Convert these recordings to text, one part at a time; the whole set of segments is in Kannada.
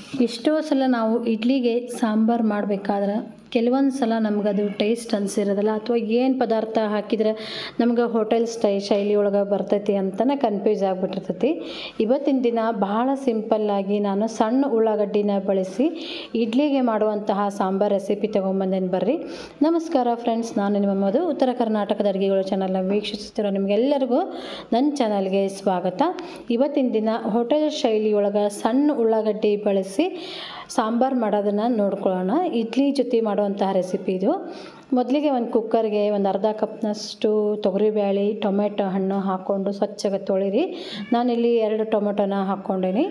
ಎಷ್ಟೋ ಸಲ ನಾವು ಇಡ್ಲಿಗೆ ಸಾಂಬಾರು ಮಾಡಬೇಕಾದ್ರೆ ಕೆಲವೊಂದು ಸಲ ನಮಗದು ಟೇಸ್ಟ್ ಅನಿಸಿರೋದಿಲ್ಲ, ಅಥವಾ ಏನು ಪದಾರ್ಥ ಹಾಕಿದ್ರೆ ನಮ್ಗೆ ಹೋಟೆಲ್ ಶೈಲಿ ಒಳಗೆ ಬರ್ತೈತಿ ಅಂತಲೇ ಕನ್ಫ್ಯೂಸ್ ಆಗಿಬಿಟ್ಟಿರ್ತೈತಿ. ಇವತ್ತಿನ ದಿನ ಬಹಳ ಸಿಂಪಲ್ಲಾಗಿ ನಾನು ಸಣ್ಣ ಉಳ್ಳಾಗಡ್ಡಿನ ಬಳಸಿ ಇಡ್ಲಿಗೆ ಮಾಡುವಂತಹ ಸಾಂಬಾರು ರೆಸಿಪಿ ತೊಗೊಂಬಂದೇನು ಬರ್ರಿ. ನಮಸ್ಕಾರ ಫ್ರೆಂಡ್ಸ್, ನಾನು ನಿಮ್ಮ ಮಧು. ಉತ್ತರ ಕರ್ನಾಟಕದ ಅಡುಗೆಗಳು ಚಾನಲ್ನ ವೀಕ್ಷಿಸುತ್ತಿರೋ ನಿಮಗೆಲ್ಲರಿಗೂ ನನ್ನ ಚಾನಲ್ಗೆ ಸ್ವಾಗತ. ಇವತ್ತಿನ ದಿನ ಹೋಟೆಲ್ ಶೈಲಿ ಒಳಗೆ ಸಣ್ಣ ಉಳ್ಳಾಗಡ್ಡಿ ಬಳಸಿ ಸಾಂಬಾರು ಮಾಡೋದನ್ನು ನೋಡ್ಕೊಳ್ಳೋಣ. ಇಡ್ಲಿ ಜೊತೆ ಮಾಡುವಂತಹ ರೆಸಿಪಿ ಇದು. ಮೊದಲಿಗೆ ಒಂದು ಕುಕ್ಕರ್ಗೆ ಒಂದು ಅರ್ಧ ಕಪ್ನಷ್ಟು ತೊಗರಿಬೇಳೆ, ಟೊಮೆಟೊ ಹಣ್ಣು ಹಾಕ್ಕೊಂಡು ಸ್ವಚ್ಛಗೆ ತೊಳಿರಿ. ನಾನಿಲ್ಲಿ 2 ಟೊಮೆಟೊನ ಹಾಕ್ಕೊಂಡೀನಿ.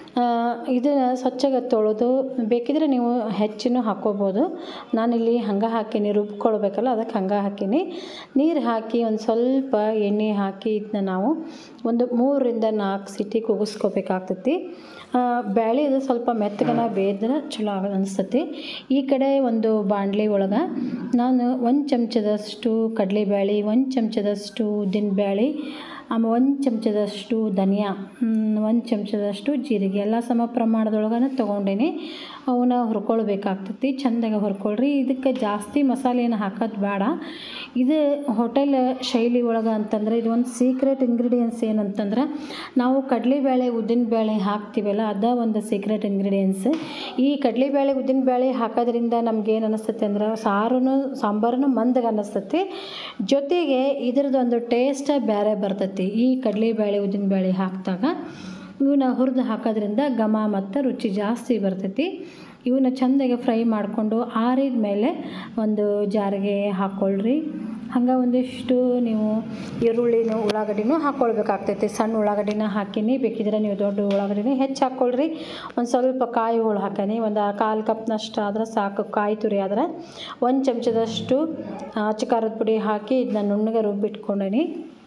ಇದನ್ನು ಸ್ವಚ್ಛಗೆ ತೊಳೆದು ಬೇಕಿದ್ರೆ ನೀವು ಹೆಚ್ಚಿನೂ ಹಾಕ್ಕೋಬೋದು. ನಾನಿಲ್ಲಿ ಹಂಗೆ ಹಾಕೀನಿ, ರುಬ್ಕೊಳ್ಬೇಕಲ್ಲ ಅದಕ್ಕೆ ಹಂಗೆ ಹಾಕೀನಿ. ನೀರು ಹಾಕಿ ಒಂದು ಸ್ವಲ್ಪ ಎಣ್ಣೆ ಹಾಕಿ ಇದನ್ನ ನಾವು ಒಂದು 3 ರಿಂದ 4 ಸಿಟಿ ಕೂಗಿಸ್ಕೋಬೇಕಾಗ್ತೈತಿ. ಬೇಳೆ ಇದು ಸ್ವಲ್ಪ ಮೆತ್ತಗನ ಬೇಯ್ದ್ರೆ ಚಲೋ ಅನಿಸ್ತೈತಿ. ಈ ಕಡೆ ಒಂದು ಬಾಣಲಿ ಒಳಗೆ ನಾನು 1 ಚಮಚದಷ್ಟು ಕಡಲೆಬೇಳೆ, 1 ಚಮಚದಷ್ಟು ಉದ್ದಿನಬೇಳೆ, 1 ಚಮಚದಷ್ಟು ಧನಿಯಾ, 1 ಚಮಚದಷ್ಟು ಜೀರಿಗೆ ಎಲ್ಲ ಸಮ ಪ್ರಮಾಣದೊಳಗನ ತೊಗೊಂಡೇನಿ. ಅವನ್ನ ಹುರ್ಕೊಳ್ಬೇಕಾಗ್ತೈತಿ. ಚೆಂದಾಗಿ ಹುರ್ಕೊಳ್ರಿ. ಇದಕ್ಕೆ ಜಾಸ್ತಿ ಮಸಾಲೆ ಏನು ಹಾಕೋದು ಬೇಡ. ಇದು ಹೋಟೆಲ್ ಶೈಲಿ ಒಳಗೆ ಅಂತಂದರೆ ಇದು ಒಂದು ಸೀಕ್ರೆಟ್ ಇಂಗ್ರೀಡಿಯೆಂಟ್ಸ್ ಏನಂತಂದ್ರೆ, ನಾವು ಕಡಲೆಬೇಳೆ ಉದ್ದಿನಬೇಳೆ ಹಾಕ್ತೀವಲ್ಲ ಅದ ಒಂದು ಸೀಕ್ರೆಟ್ ಇಂಗ್ರೀಡಿಯೆಂಟ್ಸ್. ಈ ಕಡಲೆಬೇಳೆ ಉದ್ದಿನಬೇಳೆ ಹಾಕೋದ್ರಿಂದ ನಮ್ಗೇನು ಅನ್ನಿಸ್ತೈತಿ ಅಂದ್ರೆ ಸಾಂಬಾರನ್ನು ಮಂದಗೆ ಅನ್ನಿಸ್ತೈತಿ. ಜೊತೆಗೆ ಇದ್ರದ್ದೊಂದು ಟೇಸ್ಟ್ ಬೇರೆ ಬರ್ತೈತಿ. ಈ ಕಡಲೆಬೇಳೆ ಉದ್ದಿನಬೇಳೆ ಹಾಕಿದಾಗ ಇವನ್ನ ಹುರಿದು ಹಾಕೋದ್ರಿಂದ ಘಮ ಮತ್ತು ರುಚಿ ಜಾಸ್ತಿ ಬರ್ತೈತಿ. ಇವನ್ನ ಚೆಂದಾಗಿ ಫ್ರೈ ಮಾಡಿಕೊಂಡು ಆರಿದ ಮೇಲೆ ಒಂದು ಜಾರಿಗೆ ಹಾಕ್ಕೊಳ್ರಿ. ಹಂಗೆ ಒಂದಿಷ್ಟು ನೀವು ಈರುಳ್ಳಿನೂ ಉಳ್ಳಾಗಡ್ಡಿನೂ ಹಾಕ್ಕೊಳ್ಬೇಕಾಗ್ತೈತಿ. ಸಣ್ಣ ಉಳ್ಳಾಗಡ್ಡಿನ ಹಾಕೀನಿ, ಬೇಕಿದ್ರೆ ನೀವು ದೊಡ್ಡ ಉಳ್ಳಾಗಡ್ಡಿನ ಹೆಚ್ಚು ಹಾಕ್ಕೊಳ್ರಿ. ಒಂದು ಸ್ವಲ್ಪ ಕಾಯಿ ಹೋಳು ಹಾಕೀನಿ, ಒಂದು 1/4 ಕಪ್ನಷ್ಟು ಆದ್ರೆ ಸಾಕು. ಕಾಯಿ ತುರಿ ಆದ್ರೆ 1 ಚಮಚದಷ್ಟು ಅಚ್ಚ ಖಾರದ ಪುಡಿ ಹಾಕಿ ಇದನ್ನ ನುಣ್ಣಗೆ ರುಬ್ಬಿಟ್ಕೊಂಡೀನಿ.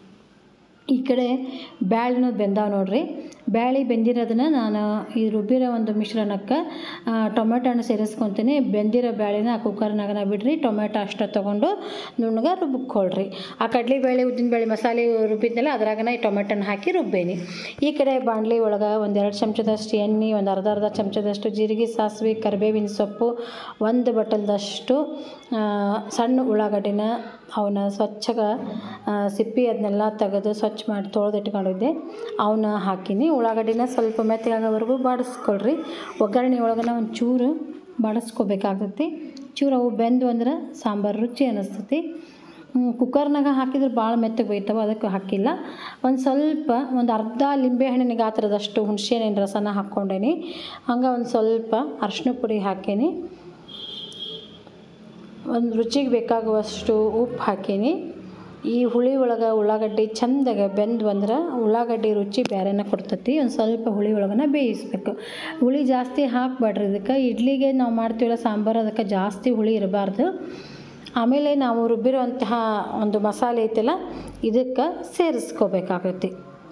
ಈ ಕಡೆ ಬ್ಯಾಳೆನೂ ಬೆಂದಾವ ನೋಡ್ರಿ. ಬ್ಯಾಳೆ ಬೆಂದಿರೋದನ್ನ ನಾನು ಈ ರುಬ್ಬಿರೋ ಒಂದು ಮಿಶ್ರಣಕ್ಕೆ ಟೊಮೆಟೊ ಹಣ್ಣು ಸೇರಿಸ್ಕೊತೀನಿ. ಬೆಂದಿರೋ ಬ್ಯಾಳೆನ ಕುಕ್ಕರ್ನಾಗನ ಬಿಡ್ರಿ. ಟೊಮೆಟೊ ಅಷ್ಟು ತೊಗೊಂಡು ನುಣ್ಣಗೆ ರುಬ್ಬಿಕೊಳ್ರಿ. ಆ ಕಡಲೆಬೇಳೆ ಉದ್ದಿನಬೇಳೆ ಮಸಾಲೆ ರುಬ್ಬಿದ್ನಲ್ಲ ಅದ್ರಾಗನ ಈ ಟೊಮೆಟೊನ ಹಾಕಿ ರುಬ್ಬೇನಿ. ಈ ಕಡೆ ಬಾಣಲಿ ಒಳಗೆ ಒಂದು 2 ಚಮಚದಷ್ಟು ಎಣ್ಣೆ, ಒಂದು ಅರ್ಧ ಚಮಚದಷ್ಟು ಜೀರಿಗೆ, ಸಾಸಿವೆ, ಕರಿಬೇವಿನ ಸೊಪ್ಪು, 1 ಬಟ್ಟಲ್ದಷ್ಟು ಸಣ್ಣ ಉಳ್ಳಾಗಡ್ಡಿನ ಅವನ್ನ ಸ್ವಚ್ಛಗೆ ಸಿಪ್ಪಿ ಅದನ್ನೆಲ್ಲ ತೆಗೆದು ಸ್ವಚ್ಛ ಮಾಡಿ ತೊಳೆದಿಟ್ಕೊಂಡಿದ್ದೆ. ಅವನ್ನ ಹಾಕೀನಿ. ಉಳ್ಳಾಗಡ್ಡಿನ ಸ್ವಲ್ಪ ಮೆತ್ತಗಾಗೋವರೆಗೂ ಬಾಡಿಸ್ಕೊಳ್ರಿ. ಒಗ್ಗರಣೆ ಒಳಗನ ಒಂದು ಚೂರು ಬಾಡಿಸ್ಕೋಬೇಕಾಗ್ತೈತಿ. ಚೂರು ಅವು ಬೆಂದು ಅಂದ್ರೆ ಸಾಂಬಾರು ರುಚಿ ಅನ್ನಿಸ್ತೈತಿ. ಕುಕ್ಕರ್ನಾಗ ಹಾಕಿದ್ರೆ ಭಾಳ ಮೆತ್ತಗೆ ಬೇಯ್ತಾವೆ, ಅದಕ್ಕೆ ಹಾಕಿಲ್ಲ. ಒಂದು ಸ್ವಲ್ಪ ಒಂದು ಅರ್ಧ ಲಿಂಬೆಹಣ್ಣಿನ ಗಾತ್ರದಷ್ಟು ಹುಣಸೆಹಣ್ಣಿನ ರಸನ ಹಾಕ್ಕೊಂಡೇನಿ. ಹಂಗೆ ಒಂದು ಸ್ವಲ್ಪ ಅರಿಶಿನ ಪುಡಿ ಹಾಕೀನಿ. ಒಂದು ರುಚಿಗೆ ಬೇಕಾಗುವಷ್ಟು ಉಪ್ಪು ಹಾಕೀನಿ. ಈ ಹುಳಿ ಒಳಗೆ ಉಳ್ಳಾಗಡ್ಡಿ ಚೆಂದಾಗೆ ಬೆಂದು ಅಂದ್ರೆ ಉಳ್ಳಾಗಡ್ಡಿ ರುಚಿ ಬೇರೆನ ಕೊಡ್ತೈತಿ. ಒಂದು ಸ್ವಲ್ಪ ಹುಳಿ ಒಳಗನ ಬೇಯಿಸ್ಬೇಕು. ಹುಳಿ ಜಾಸ್ತಿ ಹಾಕಬೇಡ್ರಿ. ಇದಕ್ಕೆ ಇಡ್ಲಿಗೆ ನಾವು ಮಾಡ್ತೀವಲ್ಲ ಸಾಂಬಾರು, ಅದಕ್ಕೆ ಜಾಸ್ತಿ ಹುಳಿ ಇರಬಾರ್ದು. ಆಮೇಲೆ ನಾವು ರುಬ್ಬಿರುವಂತಹ ಒಂದು ಮಸಾಲೆ ಐತಲ್ಲ ಇದಕ್ಕೆ ಸೇರಿಸ್ಕೋಬೇಕಾಗೈತಿ.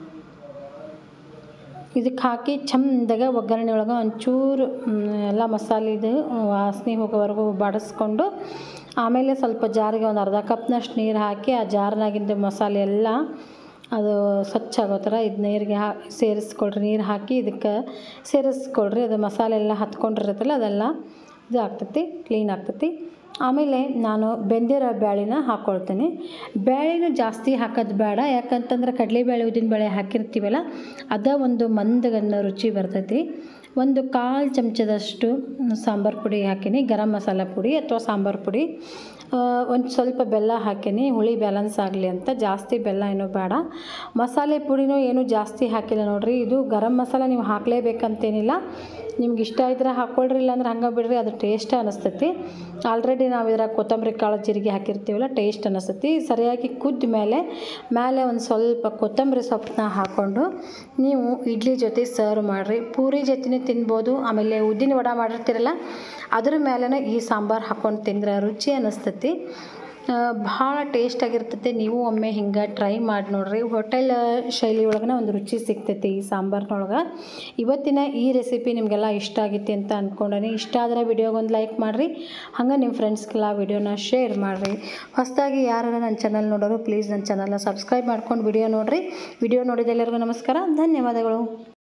ಇದಕ್ಕೆ ಹಾಕಿ ಚೆಂದಾಗೆ ಒಗ್ಗರಣೆ ಒಳಗೆ ಒಂಚೂರು ಎಲ್ಲ ಮಸಾಲೆದು ವಾಸನೆ ಹೋಗೋವರೆಗೂ ಬಾಡಿಸ್ಕೊಂಡು ಆಮೇಲೆ ಸ್ವಲ್ಪ ಜಾರಿಗೆ ಒಂದು ಅರ್ಧ ಕಪ್ನಷ್ಟು ನೀರು ಹಾಕಿ ಆ ಜಾರ್ನಾಗಿಂದ ಮಸಾಲೆ ಎಲ್ಲ ಅದು ಸ್ವಚ್ಛ ಆಗೋ ಥರ ಇದು ನೀರಿಗೆ ಸೇರಿಸ್ಕೊಳ್ರಿ. ನೀರು ಹಾಕಿ ಇದಕ್ಕೆ ಸೇರಿಸ್ಕೊಳ್ರಿ. ಅದು ಮಸಾಲೆ ಎಲ್ಲ ಹತ್ಕೊಂಡಿರುತ್ತಲ್ಲ ಅದೆಲ್ಲ ಇದು ಆಗ್ತೈತಿ, ಕ್ಲೀನ್ ಆಗ್ತೈತಿ. ಆಮೇಲೆ ನಾನು ಬೆಂದಿರೋ ಬ್ಯಾಳೆನ ಹಾಕ್ಕೊಳ್ತೀನಿ. ಬೇಳೆನೂ ಜಾಸ್ತಿ ಹಾಕೋದು ಬೇಡ, ಯಾಕಂತಂದ್ರೆ ಕಡಲೆಬೇಳೆ ಉದ್ದಿನಬೇಳೆ ಹಾಕಿರ್ತೀವಲ್ಲ ಅದ ಒಂದು ಮಂದಗನ್ನ ರುಚಿ ಬರ್ತೈತಿ. ಒಂದು 1/4 ಚಮಚದಷ್ಟು ಸಾಂಬಾರು ಪುಡಿ ಹಾಕೀನಿ, ಗರಂ ಮಸಾಲ ಪುಡಿ ಅಥವಾ ಸಾಂಬಾರು ಪುಡಿ. ಒಂದು ಸ್ವಲ್ಪ ಬೆಲ್ಲ ಹಾಕೀನಿ, ಹುಳಿ ಬ್ಯಾಲೆನ್ಸ್ ಆಗಲಿ ಅಂತ. ಜಾಸ್ತಿ ಬೆಲ್ಲ ಏನೂ ಬೇಡ. ಮಸಾಲೆ ಪುಡಿನೂ ಏನೂ ಜಾಸ್ತಿ ಹಾಕಿಲ್ಲ ನೋಡಿರಿ. ಇದು ಗರಂ ಮಸಾಲ ನೀವು ಹಾಕಲೇಬೇಕಂತೇನಿಲ್ಲ. ನಿಮ್ಗೆ ಇಷ್ಟ ಇದ್ರೆ ಹಾಕ್ಕೊಳ್ರಿ, ಇಲ್ಲಾಂದ್ರೆ ಹಂಗೆ ಬಿಡ್ರಿ, ಅದು ಟೇಸ್ಟ್ ಅನ್ನಿಸ್ತೈತಿ. ಆಲ್ರೆಡಿ ನಾವು ಇದ್ರಾಗ ಕೊತ್ತಂಬರಿ ಕಾಳು ಜೀರಿಗೆ ಹಾಕಿರ್ತೀವಲ್ಲ, ಟೇಸ್ಟ್ ಅನ್ನಿಸ್ತೈತಿ. ಸರಿಯಾಗಿ ಕುದ್ದ ಮೇಲೆ ಒಂದು ಸ್ವಲ್ಪ ಕೊತ್ತಂಬರಿ ಸೊಪ್ಪನ್ನ ಹಾಕ್ಕೊಂಡು ನೀವು ಇಡ್ಲಿ ಜೊತೆ ಸರ್ವ್ ಮಾಡಿರಿ. ಪೂರಿ ಜೊತೆನೇ ತಿನ್ಬೋದು. ಆಮೇಲೆ ಉದ್ದಿನ ವಡೆ ಮಾಡಿರ್ತೀರಲ್ಲ ಅದ್ರ ಮೇಲೇ ಈ ಸಾಂಬಾರು ಹಾಕ್ಕೊಂಡು ತಿಂದ್ರೆ ರುಚಿ ಅನ್ನಿಸ್ತೈತಿ. ಭಾಳ ಟೇಸ್ಟಾಗಿರ್ತೈತಿ. ನೀವು ಒಮ್ಮೆ ಹಿಂಗೆ ಟ್ರೈ ಮಾಡಿ ನೋಡಿರಿ. ಹೋಟೆಲ್ ಶೈಲಿ ಒಳಗನ ಒಂದು ರುಚಿ ಸಿಗ್ತೈತಿ ಈ ಸಾಂಬಾರಿನೊಳಗೆ. ಇವತ್ತಿನ ಈ ರೆಸಿಪಿ ನಿಮಗೆಲ್ಲ ಇಷ್ಟ ಆಗೈತಿ ಅಂತ ಅಂದ್ಕೊಂಡೇನಿ. ಇಷ್ಟ ಆದರೆ ವಿಡಿಯೋಗೊಂದು ಲೈಕ್ ಮಾಡಿರಿ. ಹಂಗೆ ನಿಮ್ಮ ಫ್ರೆಂಡ್ಸ್ಗೆಲ್ಲ ವಿಡಿಯೋನ ಶೇರ್ ಮಾಡಿರಿ. ಹೊಸದಾಗಿ ಯಾರು ನನ್ನ ಚಾನಲ್ ನೋಡೋರು ಪ್ಲೀಸ್ ನನ್ನ ಚಾನಲ್ನ ಸಬ್ಸ್ಕ್ರೈಬ್ ಮಾಡ್ಕೊಂಡು ವಿಡಿಯೋ ನೋಡಿರಿ. ವಿಡಿಯೋ ನೋಡಿದ ಎಲ್ಲರಿಗೂ ನಮಸ್ಕಾರ, ಧನ್ಯವಾದಗಳು.